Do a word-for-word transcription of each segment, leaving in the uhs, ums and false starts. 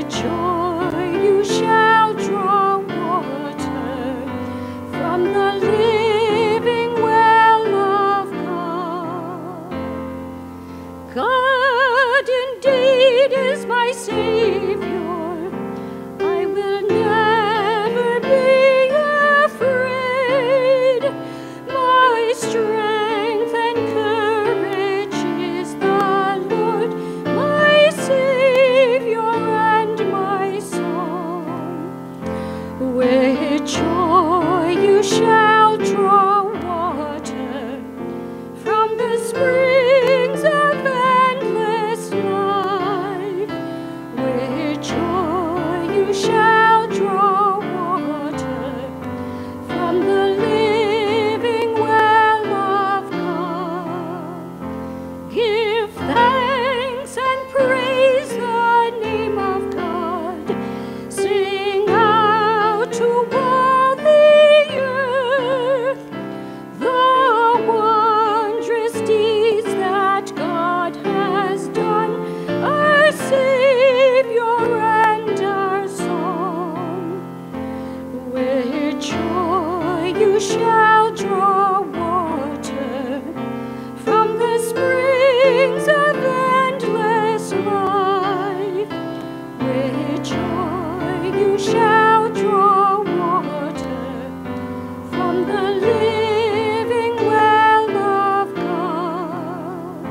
joy you shall draw water from the living well of God. God indeed is my Savior. I will never be afraid. My strength and courage is the Lord, my Savior and my song. With joy you shall draw water from the springs of endless life. With joy you shall draw water from the living well of God. Give thanks and praise the name of God. Sing out to all the earth the wondrous deeds that God has done, our Savior and our song. With joy you shall draw water from the springs of endless life. With joy you shall draw water from the living well of God.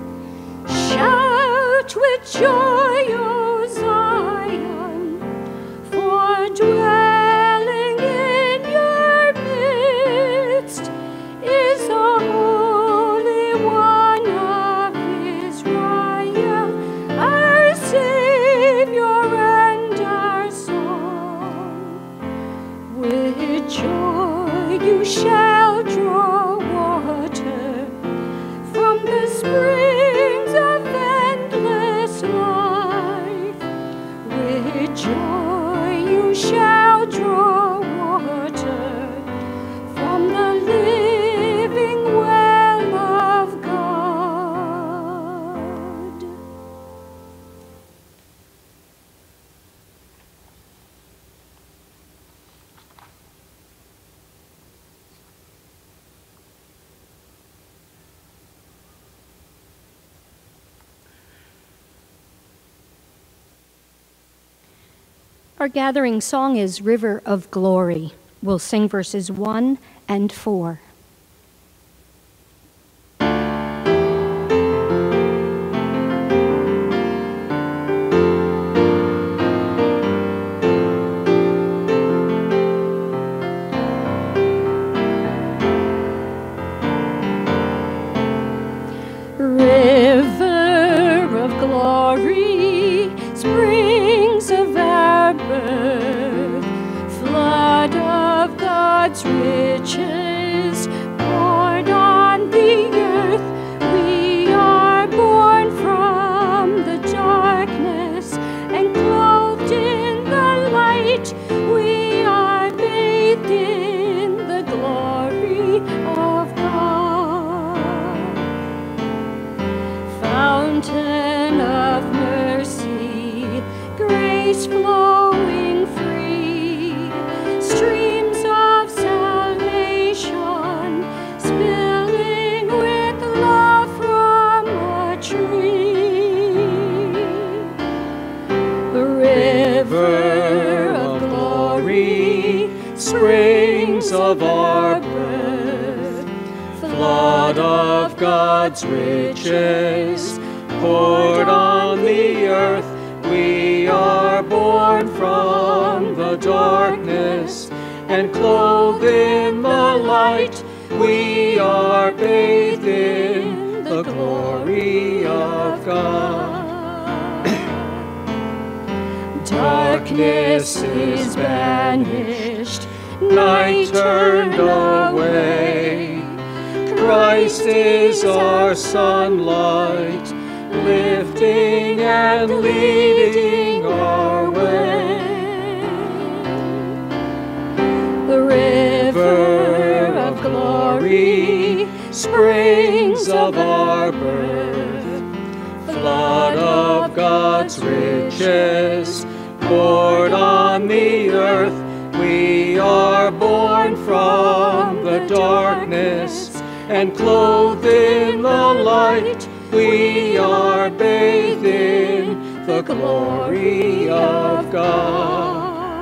Shout with joy, O Zion, for dwelling in your midst is the Holy One of Israel, our Savior and our song. With joy you shall draw water from the springs of endless life. With joy you shall draw water from the living well of God. Our gathering song is River of Glory. We'll sing verses one and four. River of glory, springs of our birth, flood of God's riches, poured on the earth. We are born from the darkness and clothed in the light. We are bathed in the glory of God. Fountain of mercy, grace flowing free, streams of salvation spilling with love from a tree. The river of glory, springs of our birth, flood of God's riches, poured on the earth. We are born from the darkness and clothed in the light. We are bathed in the glory of God. Darkness is banished, night turned away. Christ is our sunlight, lifting and leading our way. The river of glory, springs of our birth, flood of God's riches, born on the earth. We are born from the darkness and clothed in the light. We are bathed in the glory of God.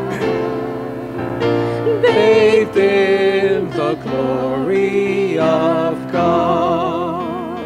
Bathed in the glory of God.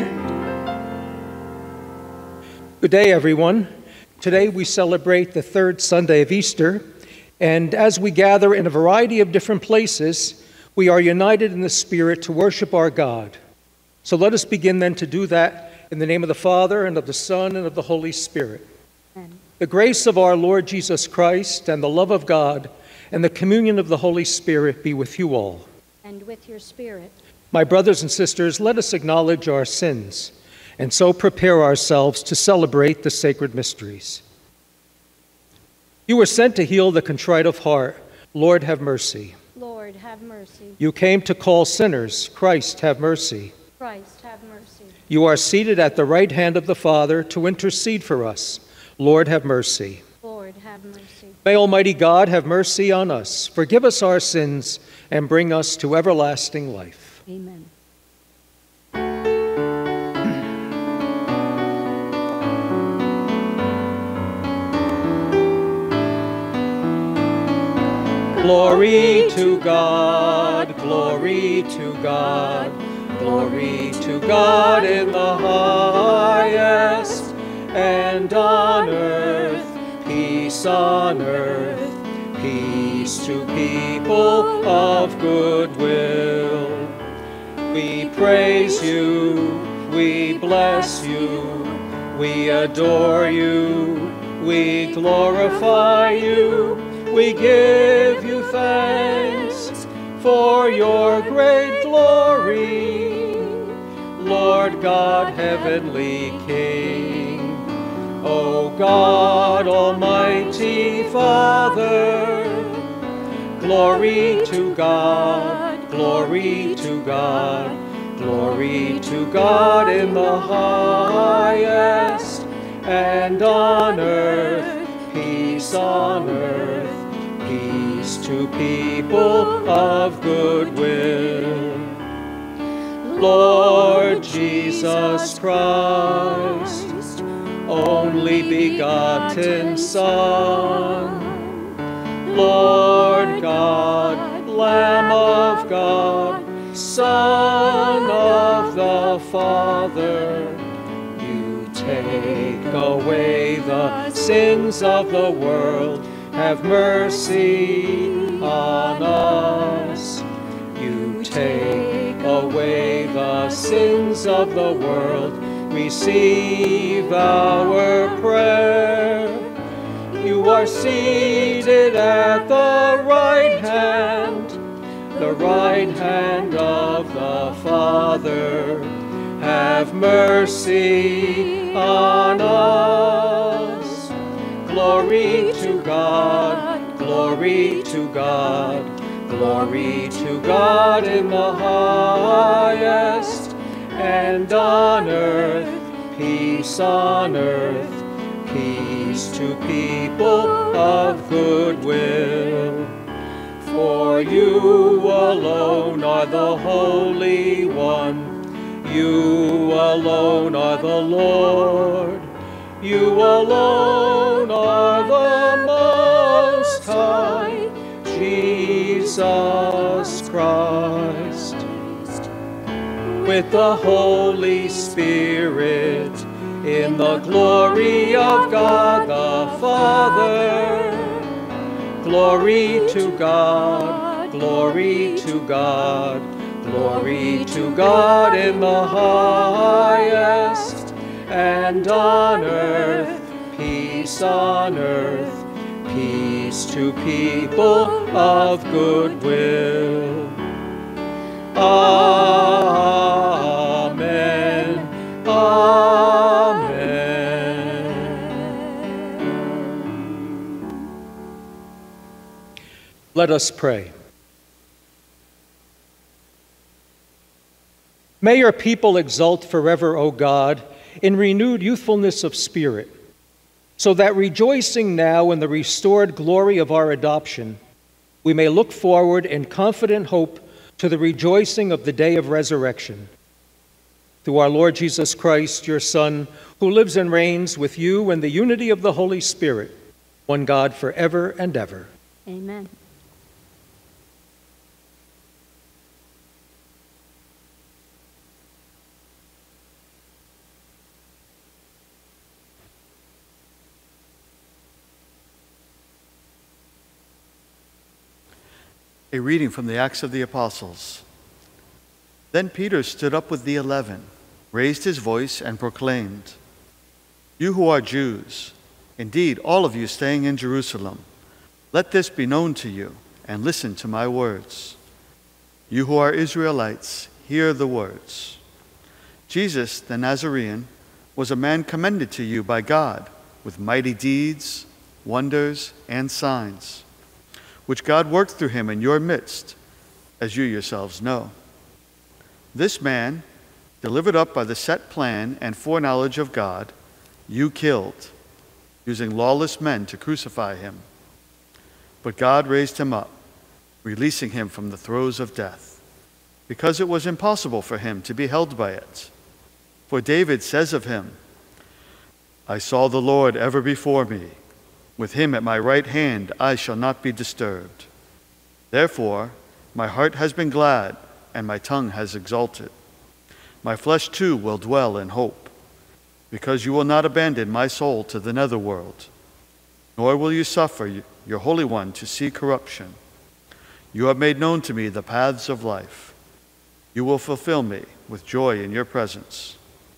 Good day, everyone. Today we celebrate the third Sunday of Easter, and as we gather in a variety of different places, we are united in the Spirit to worship our God. So let us begin then to do that in the name of the Father, and of the Son, and of the Holy Spirit. Amen. The grace of our Lord Jesus Christ, and the love of God, and the communion of the Holy Spirit be with you all. And with your spirit. My brothers and sisters, let us acknowledge our sins, and so prepare ourselves to celebrate the sacred mysteries. You were sent to heal the contrite of heart. Lord, have mercy. Lord, have mercy. You came to call sinners. Christ, have mercy. Christ, have mercy. You are seated at the right hand of the Father to intercede for us. Lord, have mercy. Lord, have mercy. May Almighty God have mercy on us, forgive us our sins, and bring us to everlasting life. Amen. Glory to God, glory to God, glory to God in the highest, and on earth, peace on earth, peace to people of good will. We praise you, we bless you, we adore you, we glorify you. We give you thanks for your great glory, Lord God, heavenly King. O God, almighty Father, glory to God, glory to God, glory to God in the highest, and on earth, peace on earth, peace to people of good will. Lord Jesus Christ, only begotten Son, Lord God, Lamb of God, Son of the Father, you take away the sins of the world. Have mercy on us. You take away the sins of the world. Receive our prayer. You are seated at the right hand, the right hand of the Father. Have mercy on us. Glory to God, glory to God, glory to God in the highest, and on earth, peace on earth, peace to people of good will. For you alone are the Holy One, you alone are the Lord, you alone are the Most High, Jesus Christ. With the Holy Spirit, in the glory of God the Father, glory to God, glory to God, glory to God in the highest, and on earth, peace on earth, peace to people of good will. Amen. Amen. Let us pray. May your people exult forever, O God, in renewed youthfulness of spirit. so that rejoicing now in the restored glory of our adoption, we may look forward in confident hope to the rejoicing of the day of resurrection. Through our Lord Jesus Christ, your Son, who lives and reigns with you in the unity of the Holy Spirit, one God forever and ever. Amen. A reading from the Acts of the Apostles. Then Peter stood up with the eleven, raised his voice, and proclaimed, "You who are Jews, indeed all of you staying in Jerusalem, let this be known to you, and listen to my words. You who are Israelites, hear the words. Jesus, the Nazarene, was a man commended to you by God with mighty deeds, wonders, and signs, which God worked through him in your midst, as you yourselves know. This man, delivered up by the set plan and foreknowledge of God, you killed, using lawless men to crucify him. But God raised him up, releasing him from the throes of death, because it was impossible for him to be held by it. For David says of him, 'I saw the Lord ever before me. With him at my right hand I shall not be disturbed. Therefore my heart has been glad, and my tongue has exulted. My flesh too will dwell in hope, because you will not abandon my soul to the netherworld, nor will you suffer your Holy One to see corruption. You have made known to me the paths of life. You will fulfill me with joy in your presence.'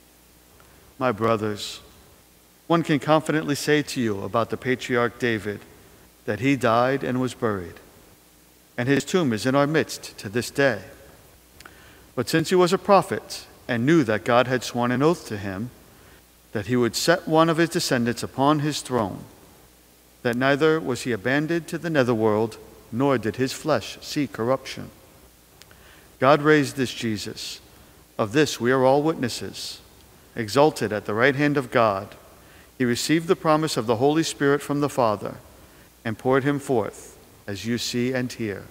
My brothers, one can confidently say to you about the patriarch David that he died and was buried, and his tomb is in our midst to this day. But since he was a prophet and knew that God had sworn an oath to him that he would set one of his descendants upon his throne, that neither was he abandoned to the netherworld, nor did his flesh see corruption. God raised this Jesus. Of this we are all witnesses. Exalted at the right hand of God, he received the promise of the Holy Spirit from the Father and poured him forth, as you see and hear."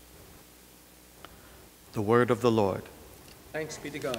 The word of the Lord. Thanks be to God.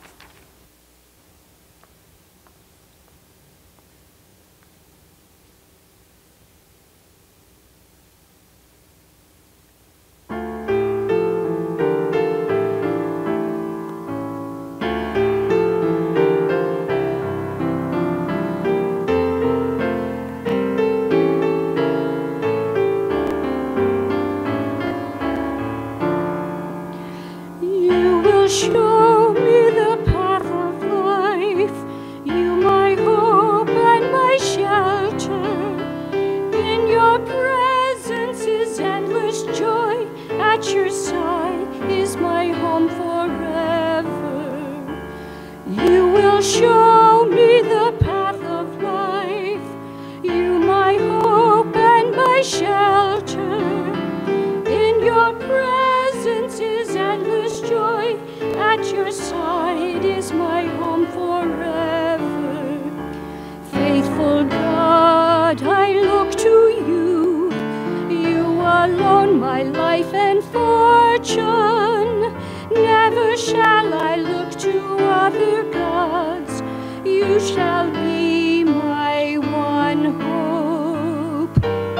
Show me the path of life, you my hope and my shelter. In your presence is endless joy, at your side is my home forever. You will show me the path of life, you my hope and my shelter. In your presence is endless joy, at your side is my home forever. Faithful God, I look to you. You alone my life and fortune. Never shall I look to other gods. You shall be my one hope.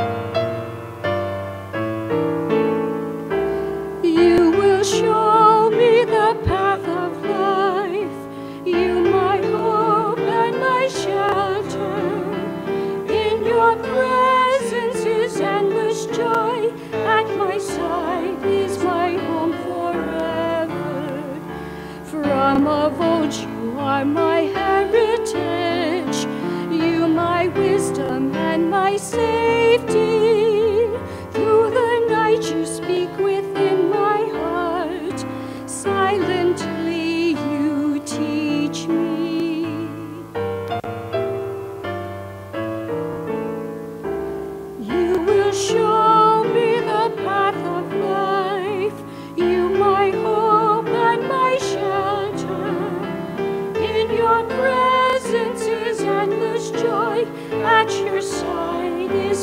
You will show me the path of life, you my hope and my shelter. In your presence is endless joy, at my side is my home forever. From of old you are my heritage, you my wisdom and my safety. Through the night you speak within my heart, silently you teach me. You will show me the path of life, you my hope and my shelter. In your presence is endless joy, at your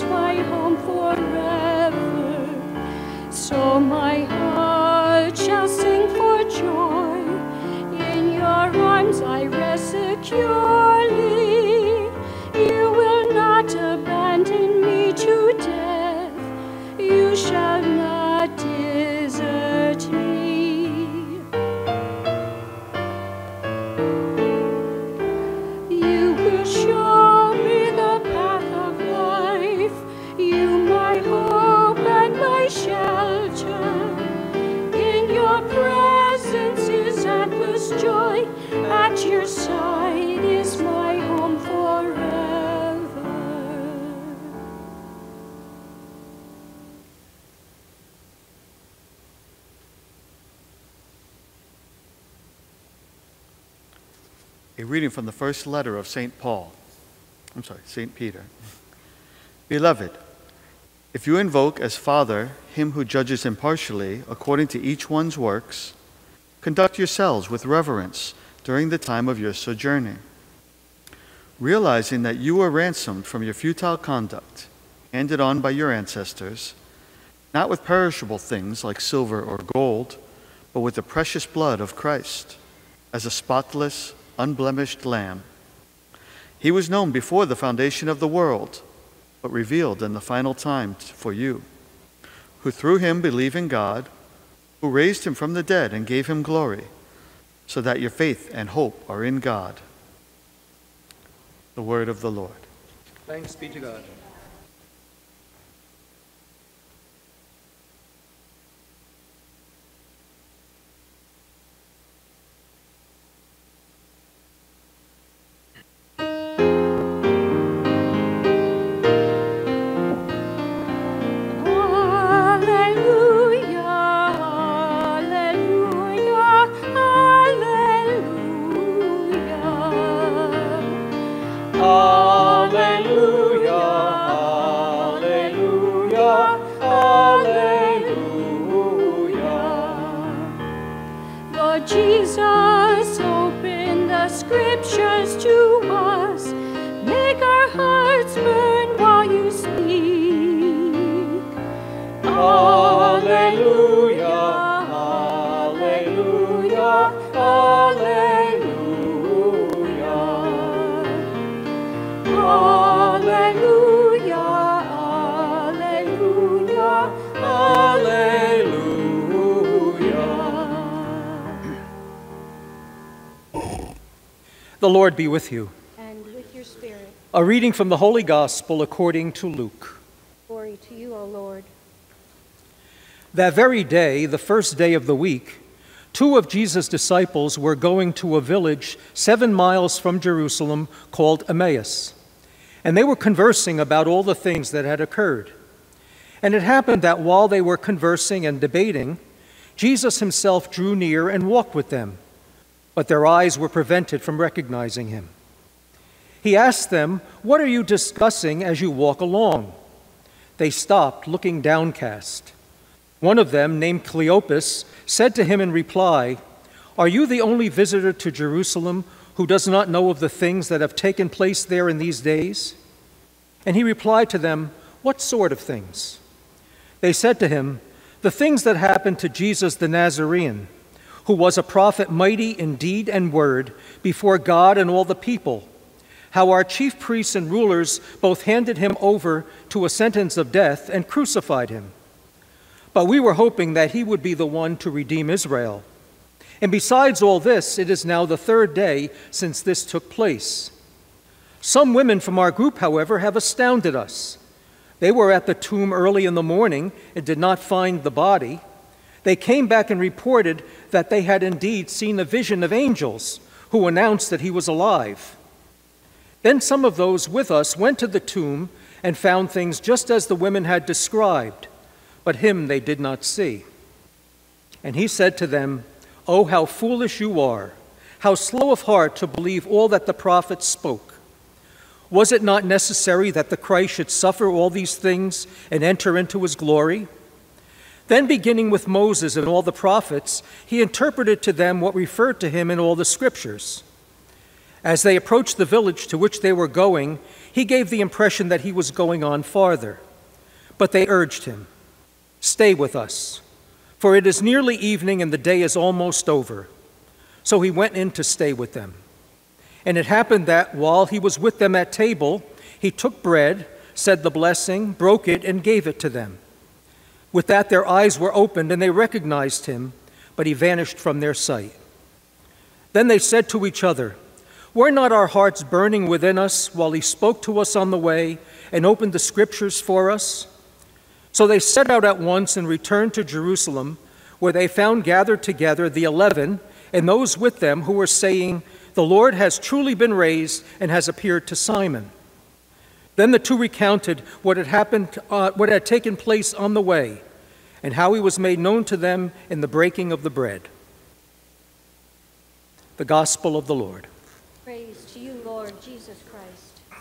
my home forever. So my heart shall sing for joy. In your arms I rest securely. You will not abandon me to death. You shall not desert me. You will show me the path of life. You my hope and my shelter. In your presence is endless joy. At your side is my home forever. A reading from the first letter of Saint Paul. I'm sorry, Saint Peter. Beloved, if you invoke as Father him who judges impartially according to each one's works, conduct yourselves with reverence during the time of your sojourning, realizing that you were ransomed from your futile conduct, handed on by your ancestors, not with perishable things like silver or gold, but with the precious blood of Christ, as a spotless, unblemished lamb. He was known before the foundation of the world, but revealed in the final time for you, who through him believe in God, who raised him from the dead and gave him glory, so that your faith and hope are in God. The word of the Lord. Thanks be to God. Jesus, open the scriptures to us. Make our hearts burn while you speak. Alleluia, alleluia, alleluia. Alleluia, alleluia, alleluia. The Lord be with you. And with your spirit. A reading from the Holy Gospel according to Luke. Glory to you, O Lord. That very day, the first day of the week, two of Jesus' disciples were going to a village seven miles from Jerusalem called Emmaus, and they were conversing about all the things that had occurred. And it happened that while they were conversing and debating, Jesus himself drew near and walked with them, but their eyes were prevented from recognizing him. He asked them, "What are you discussing as you walk along?" They stopped, looking downcast. One of them, named Cleopas, said to him in reply, "Are you the only visitor to Jerusalem who does not know of the things that have taken place there in these days?" And he replied to them, "What sort of things?" They said to him, "The things that happened to Jesus the Nazarene, who was a prophet mighty in deed and word before God and all the people, how our chief priests and rulers both handed him over to a sentence of death and crucified him. But we were hoping that he would be the one to redeem Israel. And besides all this, it is now the third day since this took place. Some women from our group, however, have astounded us. They were at the tomb early in the morning and did not find the body. They came back and reported that they had indeed seen a vision of angels who announced that he was alive. Then some of those with us went to the tomb and found things just as the women had described, but him they did not see." And he said to them, "Oh, how foolish you are, how slow of heart to believe all that the prophets spoke. Was it not necessary that the Christ should suffer all these things and enter into his glory?" Then, beginning with Moses and all the prophets, he interpreted to them what referred to him in all the scriptures. As they approached the village to which they were going, he gave the impression that he was going on farther. But they urged him, "Stay with us, for it is nearly evening and the day is almost over." So he went in to stay with them. And it happened that while he was with them at table, he took bread, said the blessing, broke it, and gave it to them. With that, their eyes were opened, and they recognized him, but he vanished from their sight. Then they said to each other, "Were not our hearts burning within us while he spoke to us on the way and opened the scriptures for us?" So they set out at once and returned to Jerusalem, where they found gathered together the eleven and those with them who were saying, "The Lord has truly been raised and has appeared to Simon." Then the two recounted what had happened, uh, what had taken place on the way, and how he was made known to them in the breaking of the bread. The Gospel of the Lord. Praise to you, Lord Jesus Christ.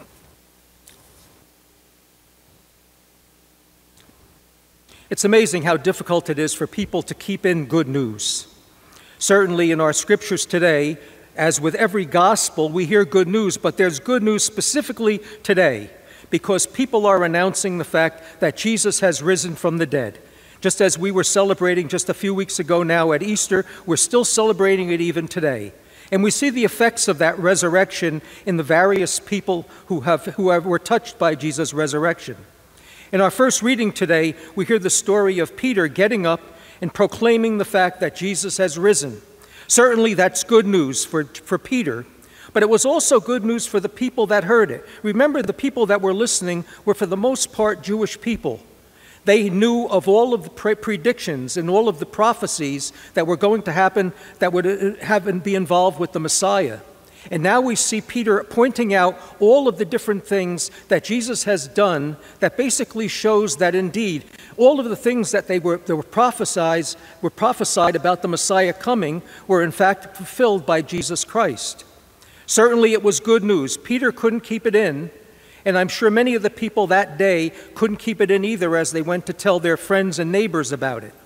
It's amazing how difficult it is for people to keep in good news. Certainly in our scriptures today, as with every gospel, we hear good news, but there's good news specifically today because people are announcing the fact that Jesus has risen from the dead. Just as we were celebrating just a few weeks ago now at Easter, we're still celebrating it even today. And we see the effects of that resurrection in the various people who have who have, were touched by Jesus' resurrection. In our first reading today, we hear the story of Peter getting up and proclaiming the fact that Jesus has risen. Certainly that's good news for, for Peter, but it was also good news for the people that heard it. Remember, the people that were listening were for the most part Jewish people. They knew of all of the pre- predictions and all of the prophecies that were going to happen that would have and be involved with the Messiah. And now we see Peter pointing out all of the different things that Jesus has done that basically shows that indeed all of the things that they were, that were prophesied were prophesied about the Messiah coming were in fact fulfilled by Jesus Christ. Certainly it was good news. Peter couldn't keep it in, and I'm sure many of the people that day couldn't keep it in either as they went to tell their friends and neighbors about it.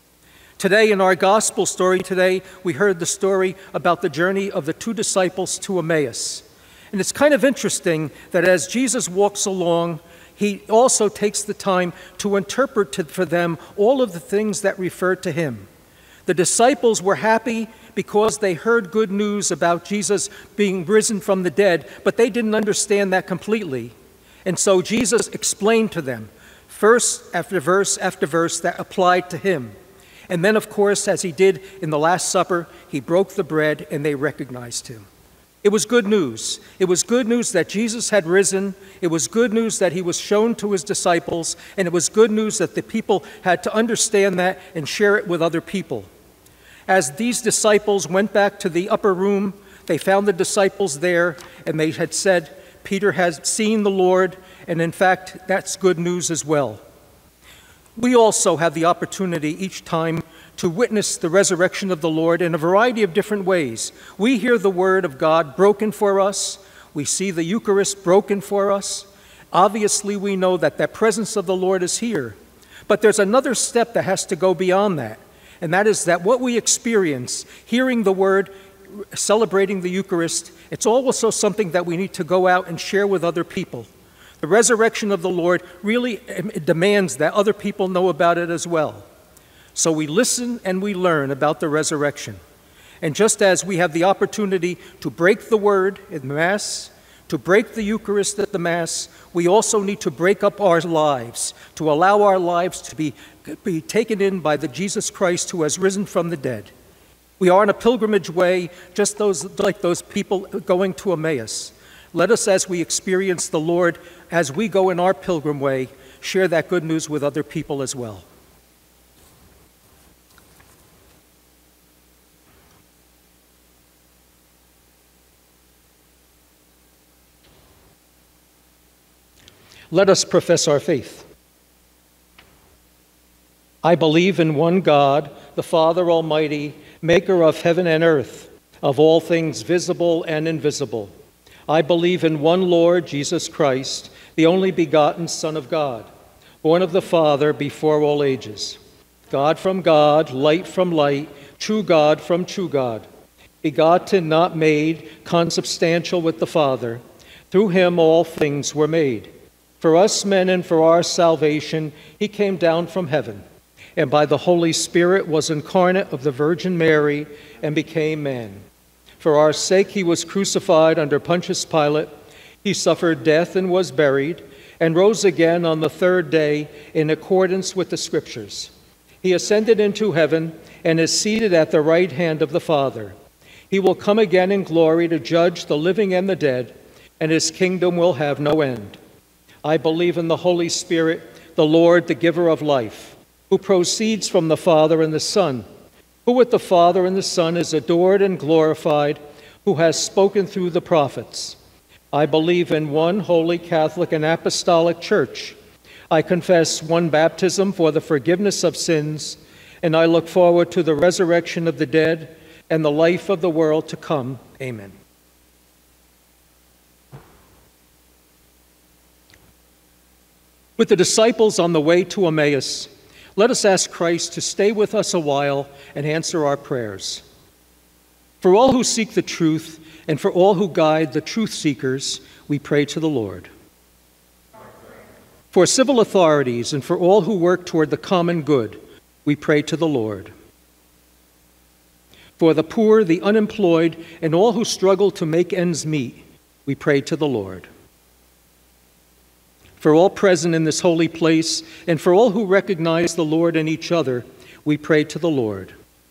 Today, in our gospel story today, we heard the story about the journey of the two disciples to Emmaus. And it's kind of interesting that as Jesus walks along, he also takes the time to interpret to, for them all of the things that refer to him. The disciples were happy because they heard good news about Jesus being risen from the dead, but they didn't understand that completely. And so Jesus explained to them, verse after verse after verse, that applied to him. And then, of course, as he did in the Last Supper, he broke the bread and they recognized him. It was good news. It was good news that Jesus had risen. It was good news that he was shown to his disciples. And it was good news that the people had to understand that and share it with other people. As these disciples went back to the upper room, they found the disciples there, and they had said, "Peter has seen the Lord," and in fact, that's good news as well. We also have the opportunity each time to witness the resurrection of the Lord in a variety of different ways. We hear the word of God broken for us. We see the Eucharist broken for us. Obviously, we know that the presence of the Lord is here. But there's another step that has to go beyond that. And that is that what we experience, hearing the word, celebrating the Eucharist, it's also something that we need to go out and share with other people. The resurrection of the Lord really demands that other people know about it as well. So we listen and we learn about the resurrection. And just as we have the opportunity to break the word in Mass, to break the Eucharist at the Mass, we also need to break up our lives, to allow our lives to be, be taken in by the Jesus Christ who has risen from the dead. We are on a pilgrimage way, just those, like those people going to Emmaus. Let us, as we experience the Lord, as we go in our pilgrim way, share that good news with other people as well. Let us profess our faith. I believe in one God, the Father Almighty, maker of heaven and earth, of all things visible and invisible. I believe in one Lord, Jesus Christ, the only begotten Son of God, born of the Father before all ages. God from God, light from light, true God from true God. begotten, not made, consubstantial with the Father. Through him all things were made. For us men and for our salvation, he came down from heaven, and by the Holy Spirit was incarnate of the Virgin Mary and became man. For our sake he was crucified under Pontius Pilate. He suffered death and was buried, and rose again on the third day in accordance with the Scriptures. He ascended into heaven and is seated at the right hand of the Father. He will come again in glory to judge the living and the dead, and his kingdom will have no end. I believe in the Holy Spirit, the Lord, the giver of life, who proceeds from the Father and the Son, who with the Father and the Son is adored and glorified, who has spoken through the prophets. I believe in one holy Catholic and apostolic church. I confess one baptism for the forgiveness of sins, and I look forward to the resurrection of the dead and the life of the world to come. Amen. With the disciples on the way to Emmaus, let us ask Christ to stay with us a while and answer our prayers. For all who seek the truth and for all who guide the truth seekers, we pray to the Lord. For civil authorities and for all who work toward the common good, we pray to the Lord. For the poor, the unemployed, and all who struggle to make ends meet, we pray to the Lord. For all present in this holy place, and for all who recognize the Lord in each other, we pray to the Lord.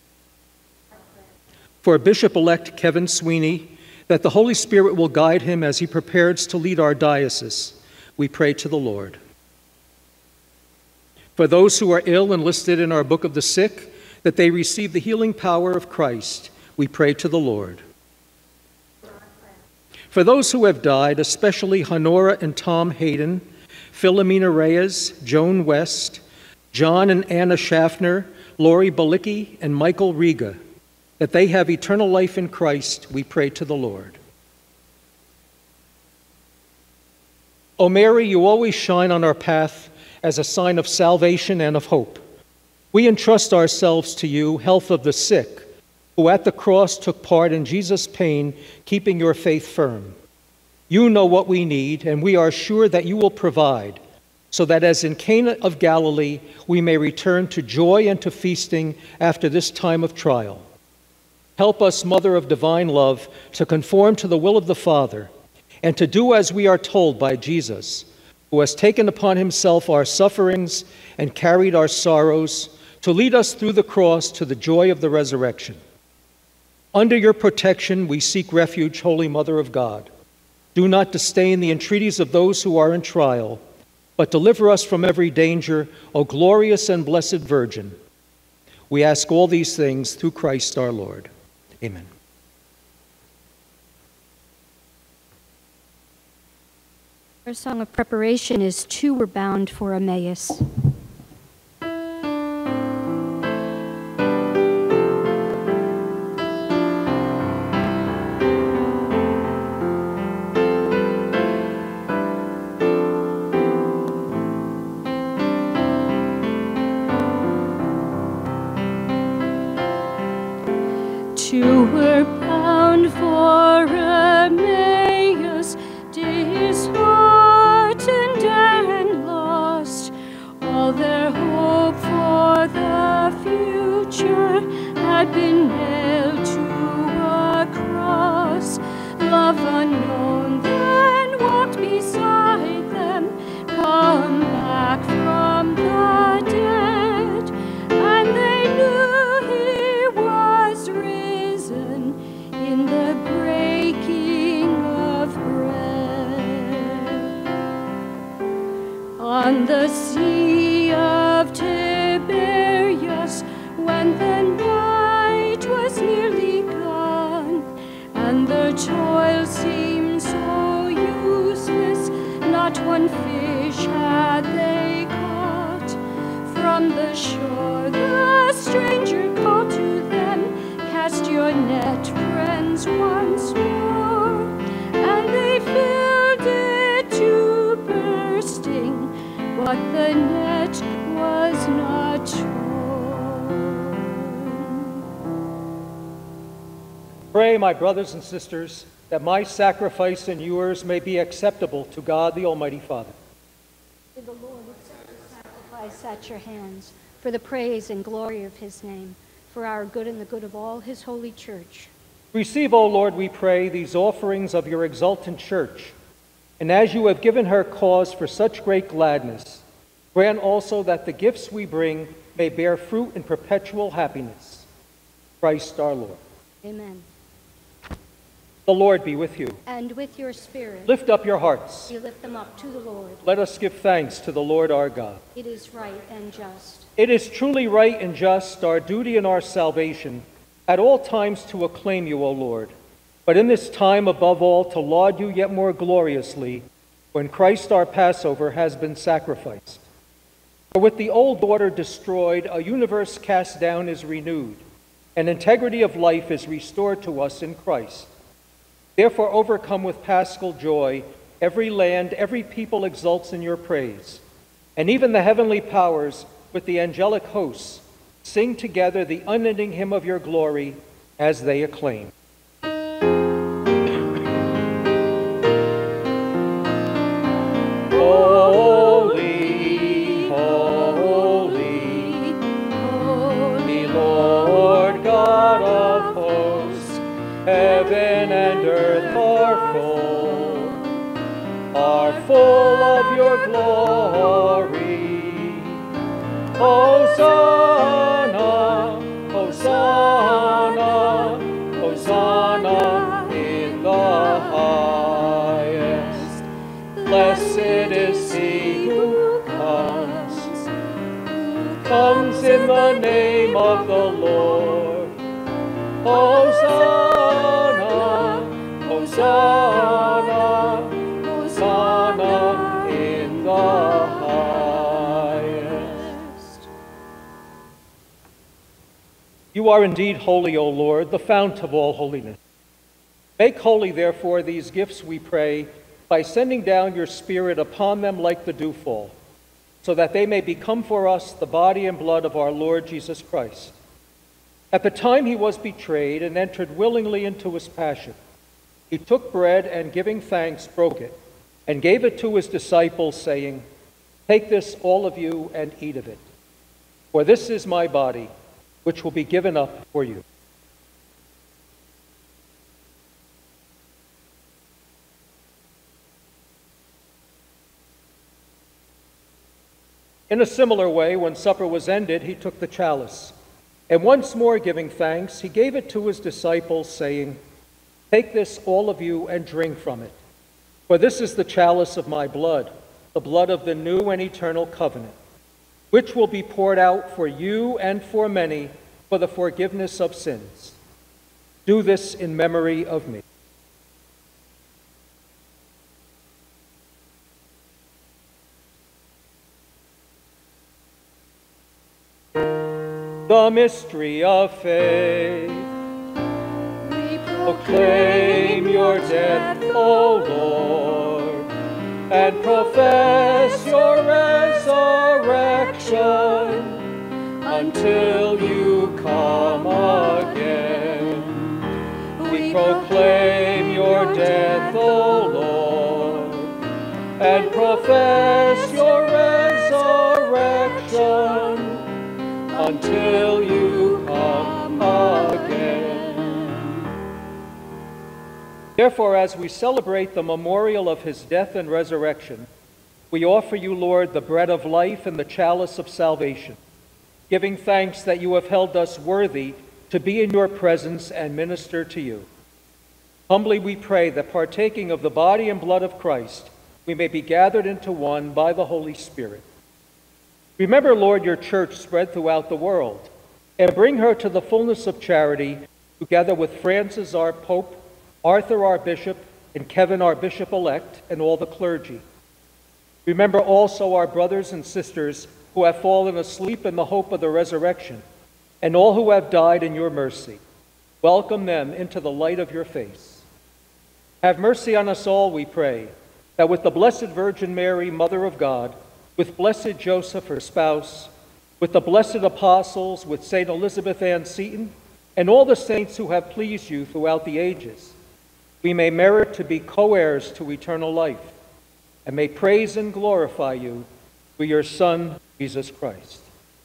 For Bishop-elect Kevin Sweeney, that the Holy Spirit will guide him as he prepares to lead our diocese, we pray to the Lord. For those who are ill and listed in our book of the sick, that they receive the healing power of Christ, we pray to the Lord. For those who have died, especially Honora and Tom Hayden, Philomena Reyes, Joan West, John and Anna Schaffner, Lori Balicki, and Michael Riga, that they have eternal life in Christ, we pray to the Lord. O Mary, you always shine on our path as a sign of salvation and of hope. We entrust ourselves to you, health of the sick, who at the cross took part in Jesus' pain, keeping your faith firm. You know what we need, and we are sure that you will provide, so that as in Cana of Galilee, we may return to joy and to feasting after this time of trial. Help us, Mother of divine love, to conform to the will of the Father, and to do as we are told by Jesus, who has taken upon himself our sufferings and carried our sorrows, to lead us through the cross to the joy of the resurrection. Under your protection, we seek refuge, Holy Mother of God. Do not disdain the entreaties of those who are in trial, but deliver us from every danger, O glorious and blessed Virgin. We ask all these things through Christ our Lord. Amen. Our song of preparation is Two Were Bound for Emmaus. Two were bound for Emmaus, disheartened and lost. All their hope for the future had been nailed to a cross. Love unknown then walked beside them, come back from the dead, and they knew he was risen in the breaking of bread. On the Sea of Tiberias, when the night was nearly gone, and the toil seemed so useless, not one fish had they caught. From the shore the stranger called to them, cast your net, friends, once more. And they filled it to bursting, but the net was not torn. Pray, my brothers and sisters, that my sacrifice and yours may be acceptable to God the Almighty Father. May the Lord accept the sacrifice at your hands for the praise and glory of his name, for our good and the good of all his holy church. Receive, O Lord, we pray, these offerings of your exultant church, and as you have given her cause for such great gladness, grant also that the gifts we bring may bear fruit in perpetual happiness. Christ our Lord. Amen. The Lord be with you. And with your spirit. Lift up your hearts. We lift them up to the Lord. Let us give thanks to the Lord our God. It is right and just. It is truly right and just, our duty and our salvation, at all times to acclaim you, O Lord, but in this time above all to laud you yet more gloriously, when Christ our Passover has been sacrificed. For with the old order destroyed, a universe cast down is renewed, and integrity of life is restored to us in Christ. Therefore, overcome with paschal joy, every land, every people exults in your praise, and even the heavenly powers with the angelic hosts sing together the unending hymn of your glory as they acclaim. Holy, holy, holy Lord God of hosts, heaven and earth are full, are full of your glory. Hosanna, Hosanna, Hosanna in the highest. Blessed is he who comes, comes in the name of the Lord. Hosanna, Hosanna, Hosanna in the highest. You are indeed holy, O Lord, the fount of all holiness. Make holy, therefore, these gifts, we pray, by sending down your Spirit upon them like the dewfall, so that they may become for us the body and blood of our Lord Jesus Christ. At the time he was betrayed and entered willingly into his passion, he took bread and, giving thanks, broke it, and gave it to his disciples, saying, "Take this, all of you, and eat of it, for this is my body, which will be given up for you." In a similar way, when supper was ended, he took the chalice, and once more giving thanks, he gave it to his disciples, saying, "Take this, all of you, and drink from it, for this is the chalice of my blood, the blood of the new and eternal covenant, which will be poured out for you and for many for the forgiveness of sins. Do this in memory of me." The mystery of faith. We Proclaim your death, O Lord, and profess your resurrection until you come again. We proclaim your death, O Lord, and profess your resurrection until you come again. Therefore, as we celebrate the memorial of his death and resurrection, we offer you, Lord, the bread of life and the chalice of salvation, giving thanks that you have held us worthy to be in your presence and minister to you. Humbly we pray that, partaking of the body and blood of Christ, we may be gathered into one by the Holy Spirit. Remember, Lord, your church spread throughout the world, and bring her to the fullness of charity, together with Francis, our Pope, Arthur, our Bishop, and Kevin, our Bishop-elect, and all the clergy. Remember also our brothers and sisters who have fallen asleep in the hope of the resurrection, and all who have died in your mercy. Welcome them into the light of your face. Have mercy on us all, we pray, that with the Blessed Virgin Mary, Mother of God, with blessed Joseph, her spouse, with the blessed apostles, with Saint Elizabeth Ann Seton, and all the saints who have pleased you throughout the ages, we may merit to be co-heirs to eternal life, and may praise and glorify you through your Son, Jesus Christ.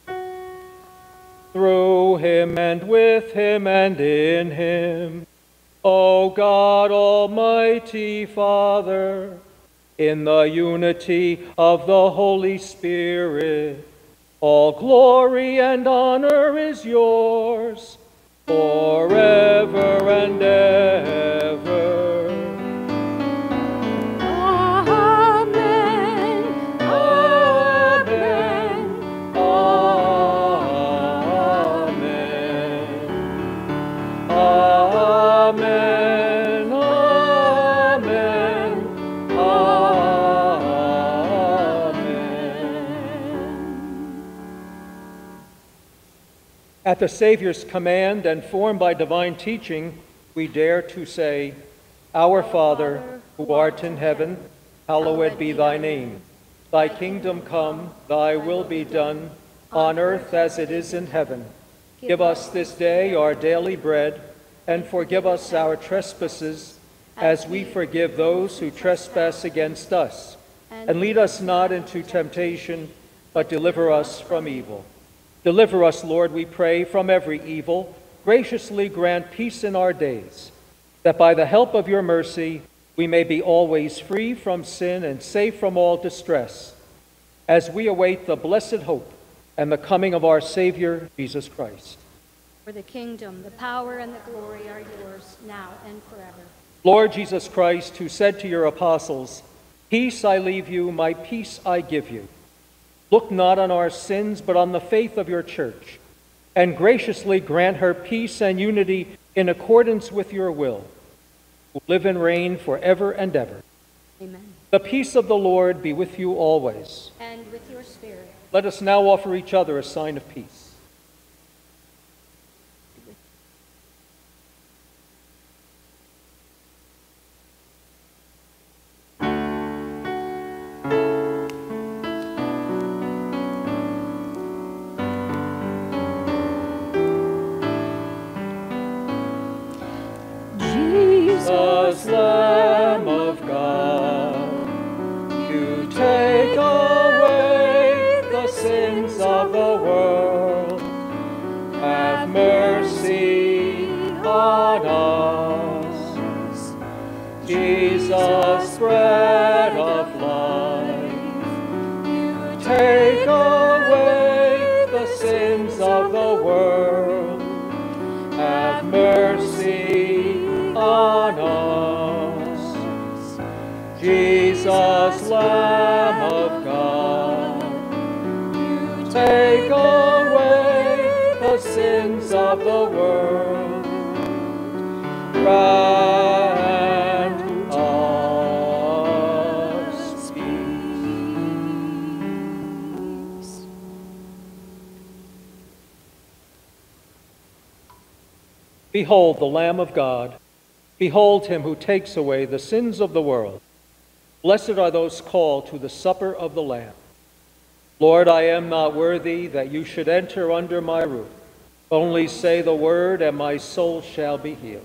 Through him and with him and in him, O God, Almighty Father, in the unity of the Holy Spirit, all glory and honor is yours, forever and ever. Amen. Amen. Amen. Amen. Amen. Amen. At the Savior's command and formed by divine teaching, we dare to say, Our Father, who art in heaven, hallowed be thy name. Thy kingdom come, thy will be done, on earth as it is in heaven. Give us this day our daily bread, and forgive us our trespasses, as we forgive those who trespass against us. And lead us not into temptation, but deliver us from evil. Deliver us, Lord, we pray, from every evil. Graciously grant peace in our days, that by the help of your mercy we may be always free from sin and safe from all distress, as we await the blessed hope and the coming of our Savior, Jesus Christ. For the kingdom, the power, and the glory are yours, now and forever. Lord Jesus Christ, who said to your apostles, Peace I leave you, my peace I give you, look not on our sins, but on the faith of your church, and graciously grant her peace and unity in accordance with your will, who live and reign forever and ever. Amen. The peace of the Lord be with you always. And with your spirit. Let us now offer each other a sign of peace. Jesus, Lamb of God, you take away the sins of the world. Have mercy on us. Jesus, bread of life, you take away the sins of the world. Have mercy on us. Jesus, Lamb of God, you take away the sins of the world. Grant us peace. Behold the Lamb of God. Behold him who takes away the sins of the world. Blessed are those called to the supper of the Lamb. Lord, I am not worthy that you should enter under my roof. Only say the word, and my soul shall be healed.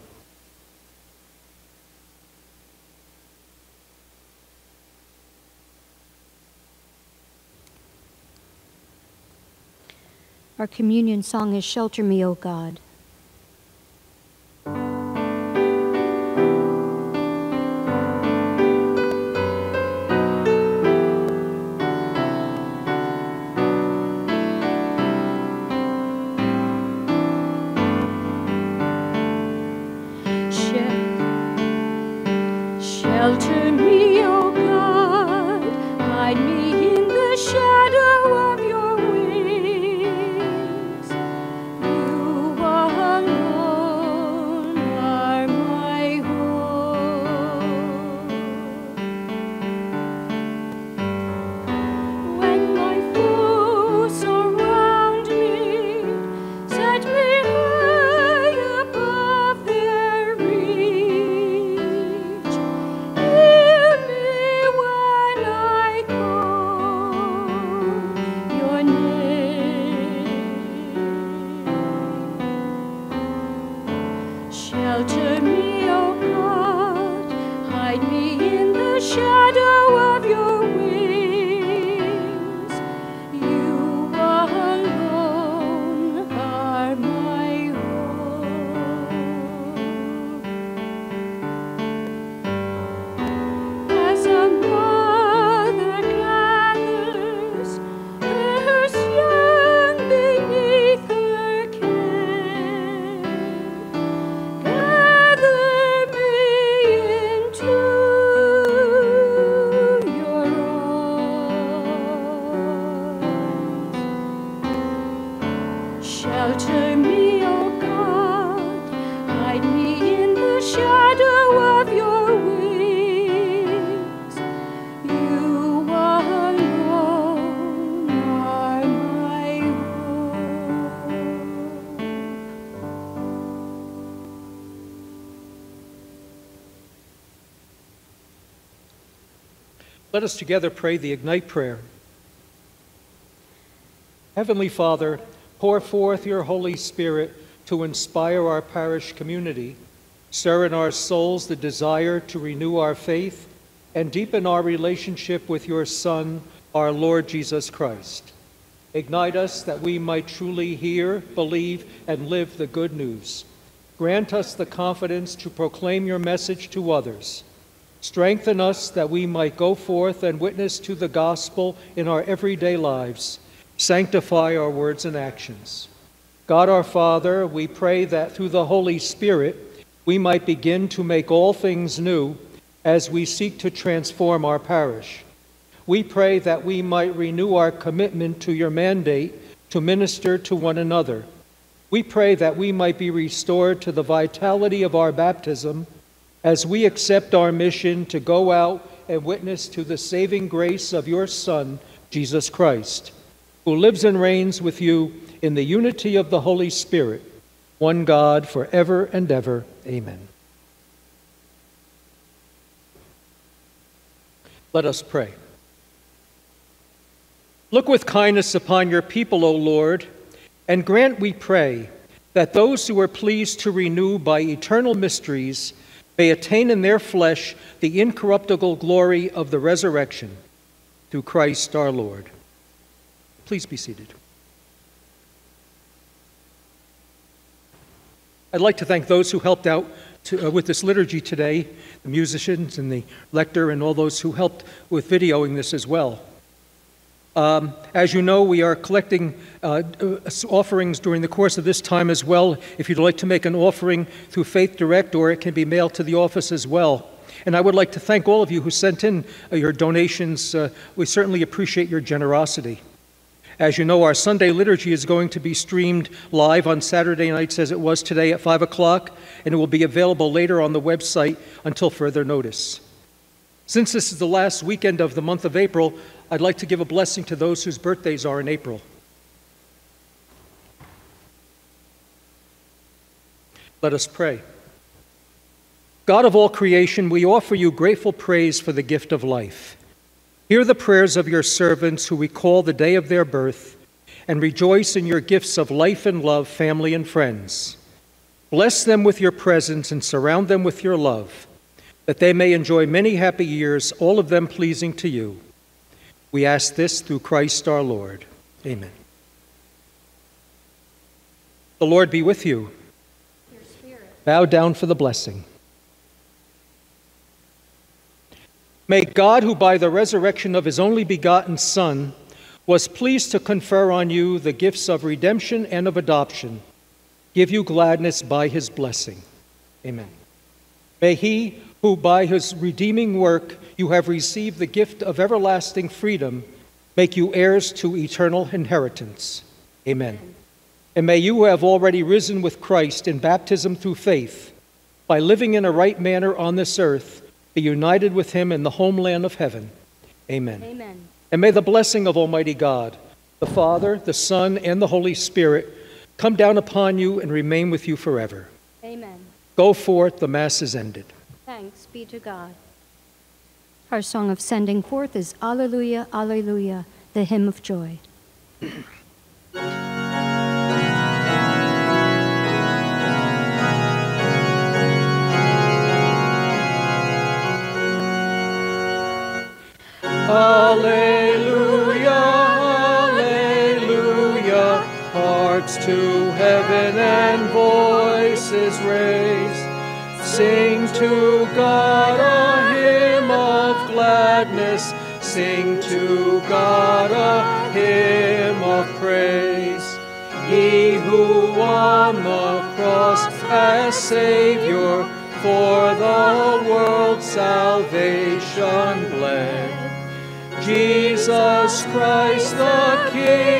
Our communion song is Shelter Me, O God. Shelter me, O God, hide me in the shadow of your wings. You are Shelter me, O God, hide me in the shadow of your wings. You alone are my hope. Let us together pray the Ignite Prayer. Heavenly Father, pour forth your Holy Spirit to inspire our parish community, stir in our souls the desire to renew our faith, and deepen our relationship with your Son, our Lord Jesus Christ. Ignite us that we might truly hear, believe, and live the good news. Grant us the confidence to proclaim your message to others. Strengthen us that we might go forth and witness to the gospel in our everyday lives. Sanctify our words and actions. God our Father, we pray that through the Holy Spirit we might begin to make all things new as we seek to transform our parish. We pray that we might renew our commitment to your mandate to minister to one another. We pray that we might be restored to the vitality of our baptism as we accept our mission to go out and witness to the saving grace of your Son, Jesus Christ, who lives and reigns with you in the unity of the Holy Spirit, one God, forever and ever. Amen. Let us pray. Look with kindness upon your people, O Lord, and grant, we pray, that those who are pleased to renew by eternal mysteries may attain in their flesh the incorruptible glory of the resurrection, through Christ our Lord. Please be seated. I'd like to thank those who helped out to, uh, with this liturgy today, the musicians and the lector and all those who helped with videoing this as well. Um, as you know, we are collecting uh, offerings during the course of this time as well. If you'd like to make an offering through Faith Direct, or it can be mailed to the office as well. And I would like to thank all of you who sent in uh, your donations. Uh, we certainly appreciate your generosity. As you know, our Sunday liturgy is going to be streamed live on Saturday nights as it was today at five o'clock, and it will be available later on the website until further notice. Since this is the last weekend of the month of April, I'd like to give a blessing to those whose birthdays are in April. Let us pray. God of all creation, we offer you grateful praise for the gift of life. Hear the prayers of your servants who recall the day of their birth and rejoice in your gifts of life and love, family and friends. Bless them with your presence and surround them with your love, that they may enjoy many happy years, all of them pleasing to you. We ask this through Christ our Lord. Amen. The Lord be with you. Your spirit. Bow down for the blessing. May God, who by the resurrection of his only begotten Son was pleased to confer on you the gifts of redemption and of adoption, give you gladness by his blessing. Amen. May he, who by his redeeming work you have received the gift of everlasting freedom, make you heirs to eternal inheritance. Amen. Amen. And may you, who have already risen with Christ in baptism through faith, by living in a right manner on this earth, be united with him in the homeland of heaven. Amen. Amen. And may the blessing of Almighty God, the Father, the Son, and the Holy Spirit come down upon you and remain with you forever. Amen. Go forth, the Mass is ended. Thanks be to God. Our song of sending forth is Alleluia, Alleluia, the hymn of joy. Alleluia, Alleluia, hearts to heaven and voices raise. Sing to God a hymn of gladness, sing to God a hymn of praise. He who on the cross as Savior for the world's salvation bled, Jesus Christ the King,